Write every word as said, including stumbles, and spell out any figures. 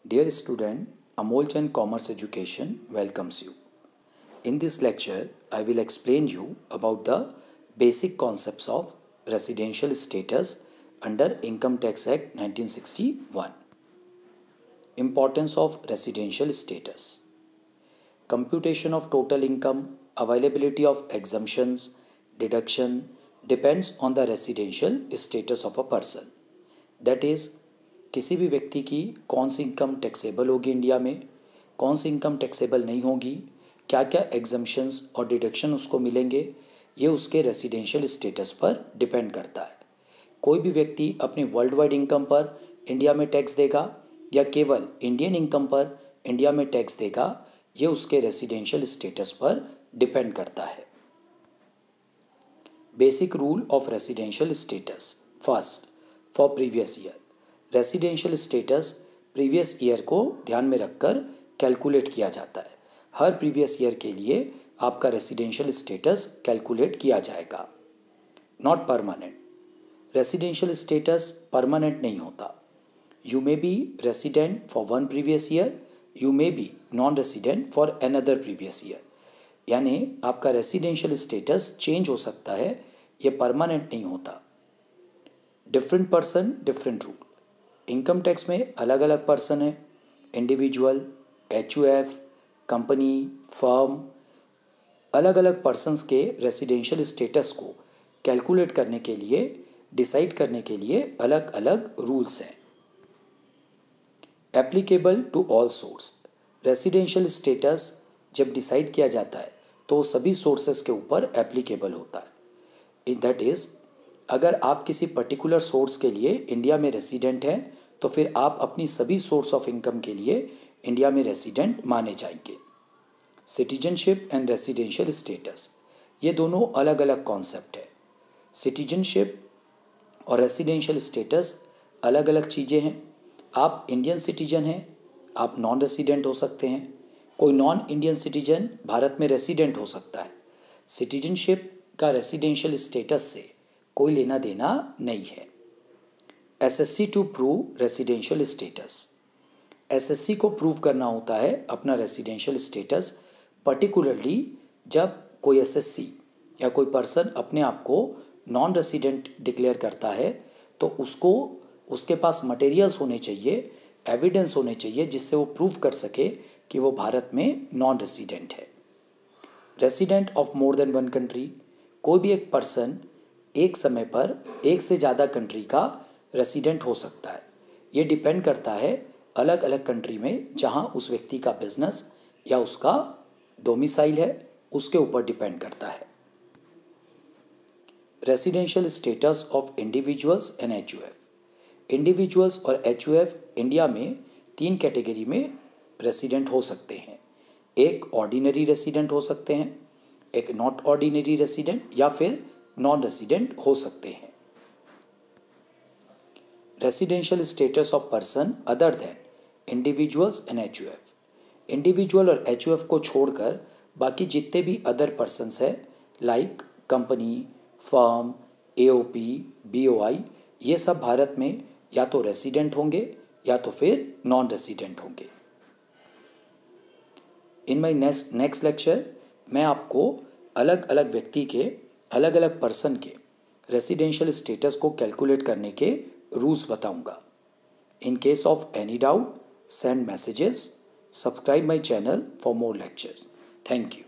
Dear student, Amol Chand Commerce Education welcomes you. In this lecture, I will explain you about the basic concepts of residential status under Income Tax Act nineteen sixty-one. Importance of residential status. Computation of total income, availability of exemptions, deduction depends on the residential status of a person. That is, किसी भी व्यक्ति की कौन सी income taxable होगी India में, कौन सी इनकम टैक्सेबल नहीं होगी, क्या क्या एग्जम्पशंस और डिडक्शन उसको मिलेंगे, ये उसके रेसिडेंशियल स्टेटस पर डिपेंड करता है. कोई भी व्यक्ति अपनी वर्ल्ड वाइड इनकम पर इंडिया में टैक्स देगा या केवल इंडियन इनकम पर इंडिया में टैक्स देगा, ये उसके रेसिडेंशियल स्टेटस पर डिपेंड करता है. Basic rule of residential status. First, for previous year. Residential status previous year को ध्यान में रखकर कैलकुलेट किया जाता है. हर प्रीवियस ईयर के लिए आपका रेसिडेंशियल स्टेटस कैलकुलेट किया जाएगा. Not permanent. Residential status permanent नहीं होता. You may be resident for one previous year, you may be non resident for another previous year. यानी आपका रेसिडेंशियल स्टेटस चेंज हो सकता है, ये परमानेंट नहीं होता. Different person different rule. Income tax में अलग अलग पर्सन है. Individual, H U F, company, firm, अलग अलग पर्सन्स के रेसिडेंशियल स्टेटस को कैलकुलेट करने के लिए, डिसाइड करने के लिए अलग अलग रूल्स हैं. Applicable to all source. Residential status जब डिसाइड किया जाता है तो सभी सोर्सेस के ऊपर एप्लीकेबल होता है. दैट इज़, अगर आप किसी पर्टिकुलर सोर्स के लिए इंडिया में रेसिडेंट हैं तो फिर आप अपनी सभी सोर्स ऑफ इनकम के लिए इंडिया में रेसिडेंट माने जाएंगे. सिटीजनशिप एंड रेसिडेंशियल स्टेटस, ये दोनों अलग अलग कॉन्सेप्ट है. सिटीजनशिप और रेसिडेंशियल स्टेटस अलग अलग चीज़ें हैं. आप इंडियन सिटीजन हैं, आप नॉन रेसिडेंट हो सकते हैं. कोई नॉन इंडियन सिटीजन भारत में रेसिडेंट हो सकता है. सिटीजनशिप का रेसिडेंशियल स्टेटस से कोई लेना देना नहीं है. Assessee to prove residential status. Assessee को प्रूव करना होता है अपना रेसिडेंशियल स्टेटस, पर्टिकुलरली जब कोई एसएससी या कोई पर्सन अपने आप को नॉन रेसिडेंट डिक्लेयर करता है तो उसको उसके पास मटेरियल्स होने चाहिए, एविडेंस होने चाहिए जिससे वो प्रूव कर सके कि वो भारत में नॉन रेसिडेंट है. Resident of more than one country. कोई भी एक पर्सन एक समय पर एक से ज़्यादा कंट्री का रेसिडेंट हो सकता है. ये डिपेंड करता है अलग अलग कंट्री में जहाँ उस व्यक्ति का बिजनेस या उसका डोमिसाइल है, उसके ऊपर डिपेंड करता है. Residential status of individuals and H U F. Individuals और एच यू एफ इंडिया में तीन कैटेगरी में रेसिडेंट हो सकते हैं. एक ऑर्डिनरी रेसिडेंट हो सकते हैं, एक नॉट ऑर्डिनरी रेसिडेंट या फिर नॉन रेसिडेंट हो सकते हैं. Residential status of person other than individuals and H U F. Individual और एच यू एफ को छोड़कर बाकी जितने भी अदर पर्सन्स हैं, like company, firm, A O P, B O I, ये सब भारत में या तो रेसिडेंट होंगे या तो फिर नॉन रेसिडेंट होंगे. In my next next lecture मैं आपको अलग अलग व्यक्ति के, अलग अलग पर्सन के रेसिडेंशियल स्टेटस को कैलकुलेट करने के रूल्स बताऊंगा. In case of any doubt, send messages. Subscribe my channel for more lectures. Thank you.